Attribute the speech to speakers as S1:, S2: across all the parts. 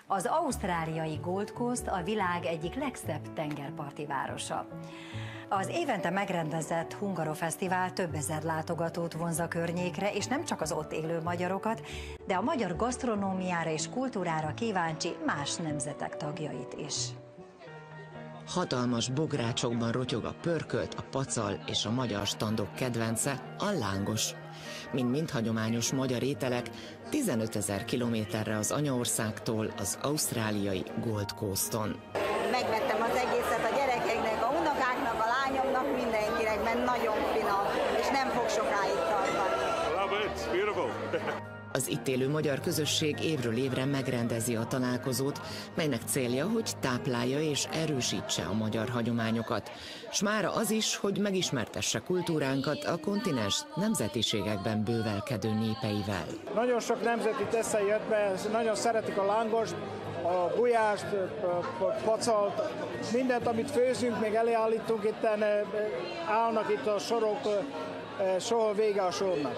S1: Az ausztráliai Gold Coast a világ egyik legszebb tengerparti városa. Az évente megrendezett Hungarofesztivál több ezer látogatót vonz a környékre, és nem csak az ott élő magyarokat, de a magyar gasztronómiára és kultúrára kíváncsi más nemzetek tagjait is.
S2: Hatalmas bográcsokban rotyog a pörkölt, a pacal és a magyar standok kedvence, a lángos. Mind hagyományos magyar ételek 15 000 kilométerre az anyaországtól, az ausztráliai Gold Coaston.
S3: Megvettem az egészet a gyerekeknek, a unokáknak, a lányomnak, mindenkinek, mert nagyon finom, és nem fog sokáig tartani.
S2: Az itt élő magyar közösség évről évre megrendezi a találkozót, melynek célja, hogy táplálja és erősítse a magyar hagyományokat. S mára az is, hogy megismertesse kultúránkat a kontinens nemzetiségekben bővelkedő népeivel.
S4: Nagyon sok nemzeti tesze jött be, nagyon szeretik a lángost, a gulyást, pacalt, mindent, amit főzünk, még előállítunk, itten állnak itt a sorok, soha vége a sornak.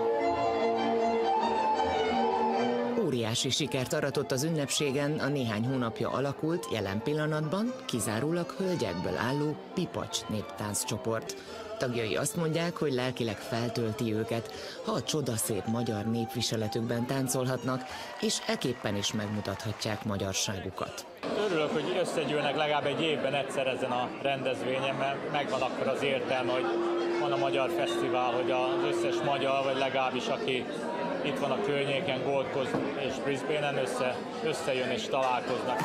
S2: Óriási sikert aratott az ünnepségen a néhány hónapja alakult, jelen pillanatban kizárólag hölgyekből álló Pipacs néptánccsoport. Tagjai azt mondják, hogy lelkileg feltölti őket, ha a csodaszép magyar népviseletükben táncolhatnak, és eképpen is megmutathatják magyarságukat.
S5: Örülök, hogy összegyűlnek legalább egy évben egyszer ezen a rendezvényen, mert megvan akkor az értelme, hogy van a Magyar Fesztivál, hogy az összes magyar, vagy legalábbis aki itt van a környéken, Gold Coast és Brisbane-en összejön és találkoznak.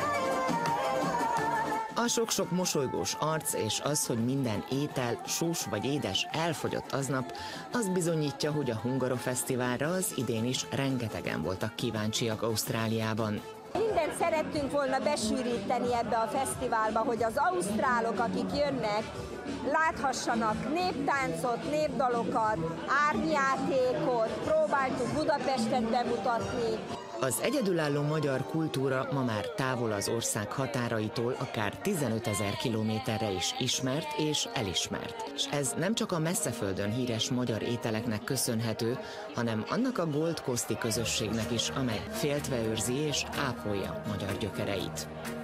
S2: A sok-sok mosolygós arc és az, hogy minden étel, sós vagy édes elfogyott aznap, az bizonyítja, hogy a Hungarofesztiválra az idén is rengetegen voltak kíváncsiak Ausztráliában.
S3: Mindent szerettünk volna besűríteni ebbe a fesztiválba, hogy az ausztrálok, akik jönnek, láthassanak néptáncot, népdalokat, árnyjátékot, próbáltuk Budapestet bemutatni.
S2: Az egyedülálló magyar kultúra ma már távol az ország határaitól akár 15 000 kilométerre is ismert és elismert. És ez nem csak a messzeföldön híres magyar ételeknek köszönhető, hanem annak a Gold Coasti közösségnek is, amely féltve őrzi és ápolja magyar gyökereit.